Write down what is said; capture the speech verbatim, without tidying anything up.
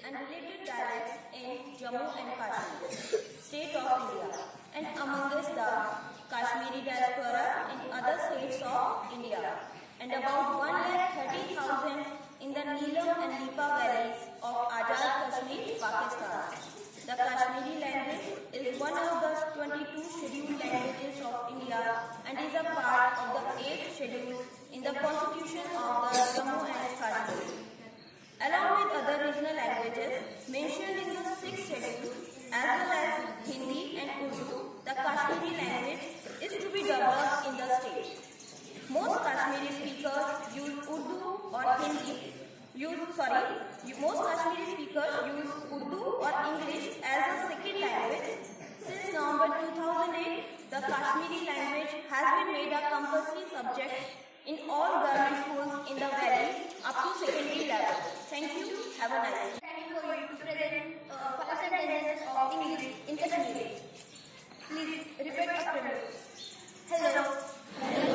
and related dialects in Jammu and Kashmir, state of India, and amongst the Kashmiri diaspora in other states of India, and about one lakh thirty thousand in the Neelam and Lipa valleys of Azad Kashmir, Pakistan. The Kashmiri language is one of the twenty-two scheduled languages of India and is a part of the eighth schedule in the constitution of the Jammu and Kashmir. Along with other regional languages mentioned in the sixth schedule, as well as Hindi and Urdu, the Kashmiri language is to be developed in the state. Most Kashmiri speakers use Urdu or Hindi. Use, sorry, most Kashmiri speakers use Urdu or English as a second language. Since November two thousand eight, the Kashmiri language has been made a compulsory subject in all government schools in the valley up to secondary level. Thank you. Have a nice day. Thank you for you to present uh, five sentences of English in Kashmiri. Please repeat after me. Hello. Hello.